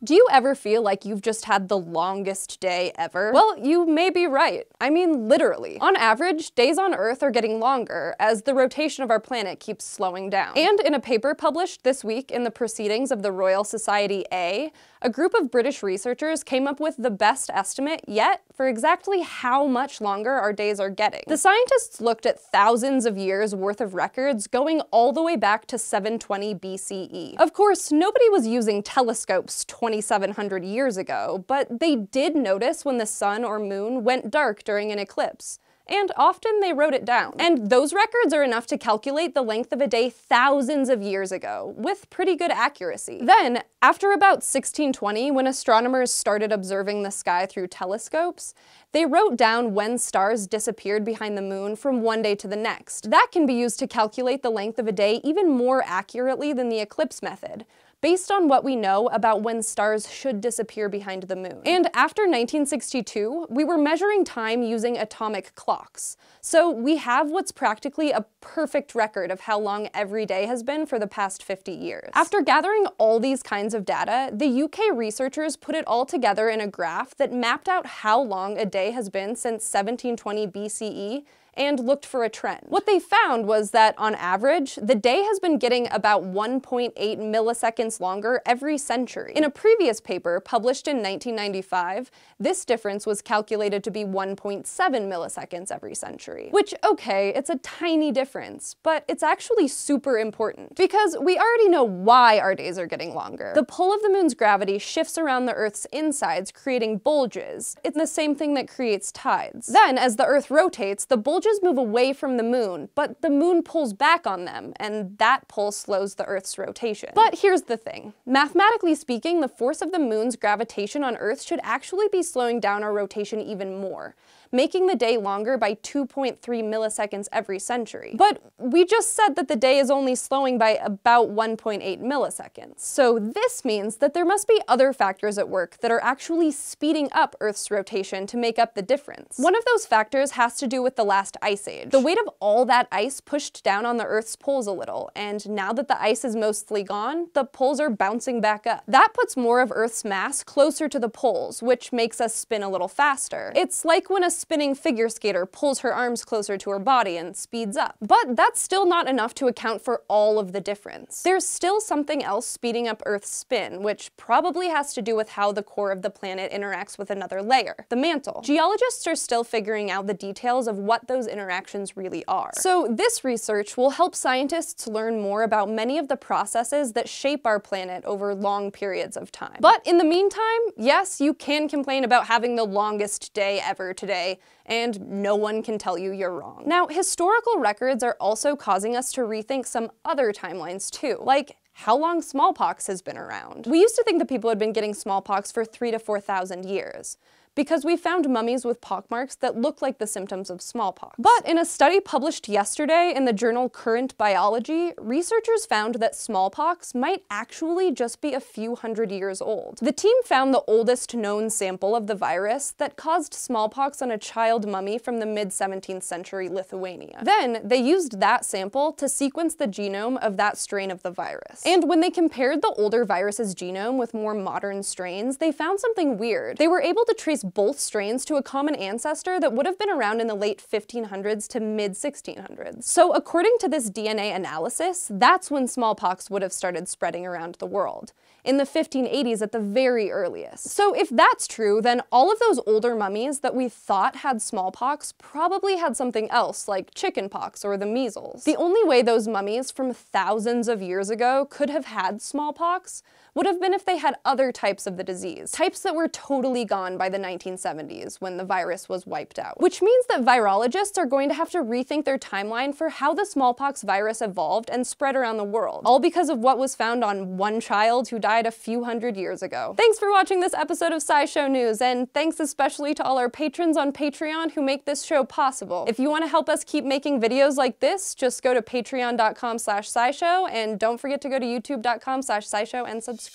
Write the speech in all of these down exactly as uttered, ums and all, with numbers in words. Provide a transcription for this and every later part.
Do you ever feel like you've just had the longest day ever? Well, you may be right. I mean, literally. On average, days on Earth are getting longer as the rotation of our planet keeps slowing down. And in a paper published this week in the Proceedings of the Royal Society A, a group of British researchers came up with the best estimate yet for exactly how much longer our days are getting. The scientists looked at thousands of years worth of records going all the way back to seven twenty B C E. Of course, nobody was using telescopes twenty-seven hundred years ago, but they did notice when the sun or moon went dark during an eclipse. And often they wrote it down. And those records are enough to calculate the length of a day thousands of years ago, with pretty good accuracy. Then, after about sixteen twenty, when astronomers started observing the sky through telescopes, they wrote down when stars disappeared behind the moon from one day to the next. That can be used to calculate the length of a day even more accurately than the eclipse method, based on what we know about when stars should disappear behind the moon. And after nineteen sixty-two, we were measuring time using atomic clocks. So we have what's practically a perfect record of how long every day has been for the past fifty years. After gathering all these kinds of data, the U K researchers put it all together in a graph that mapped out how long a day has been since seventeen twenty B C E and looked for a trend. What they found was that, on average, the day has been getting about one point eight milliseconds longer every century. In a previous paper, published in nineteen ninety-five, this difference was calculated to be one point seven milliseconds every century. Which, okay, it's a tiny difference, but it's actually super important, because we already know why our days are getting longer. The pull of the moon's gravity shifts around the Earth's insides, creating bulges. It's the same thing that creates tides. Then, as the Earth rotates, the bulges move away from the moon, but the moon pulls back on them, and that pull slows the Earth's rotation. But here's the thing. Mathematically speaking, the force of the moon's gravitation on Earth should actually be slowing down our rotation even more, making the day longer by two point three milliseconds every century. But we just said that the day is only slowing by about one point eight milliseconds. So this means that there must be other factors at work that are actually speeding up Earth's rotation to make up the difference. One of those factors has to do with the last ice age. The weight of all that ice pushed down on the Earth's poles a little, and now that the ice is mostly gone, the poles are bouncing back up. That puts more of Earth's mass closer to the poles, which makes us spin a little faster. It's like when a spinning figure skater pulls her arms closer to her body and speeds up. But that's still not enough to account for all of the difference. There's still something else speeding up Earth's spin, which probably has to do with how the core of the planet interacts with another layer, the mantle. Geologists are still figuring out the details of what those interactions really are. So this research will help scientists learn more about many of the processes that shape our planet over long periods of time. But in the meantime, yes, you can complain about having the longest day ever today, and no one can tell you you're wrong. Now, historical records are also causing us to rethink some other timelines too, like how long smallpox has been around. We used to think that people had been getting smallpox for three to four thousand years, because we found mummies with pockmarks that look like the symptoms of smallpox. But in a study published yesterday in the journal Current Biology, researchers found that smallpox might actually just be a few hundred years old. The team found the oldest known sample of the virus that caused smallpox on a child mummy from the mid seventeenth century Lithuania. Then they used that sample to sequence the genome of that strain of the virus. And when they compared the older virus's genome with more modern strains, they found something weird. They were able to trace both strains to a common ancestor that would have been around in the late fifteen hundreds to mid sixteen hundreds. So according to this D N A analysis, that's when smallpox would have started spreading around the world, in the fifteen eighties at the very earliest. So if that's true, then all of those older mummies that we thought had smallpox probably had something else, like chickenpox or the measles. The only way those mummies from thousands of years ago could have had smallpox would have been if they had other types of the disease, types that were totally gone by the nineteen seventies when the virus was wiped out. Which means that virologists are going to have to rethink their timeline for how the smallpox virus evolved and spread around the world, all because of what was found on one child who died a few hundred years ago. Thanks for watching this episode of SciShow News, and thanks especially to all our patrons on Patreon who make this show possible. If you want to help us keep making videos like this, just go to patreon dot com slash scishow, and don't forget to go to youtube dot com slash scishow and subscribe.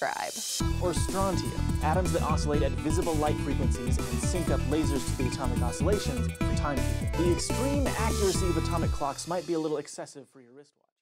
Or strontium, atoms that oscillate at visible light frequencies and sync up lasers to the atomic oscillations for timekeeping. The extreme accuracy of atomic clocks might be a little excessive for your wristwatch.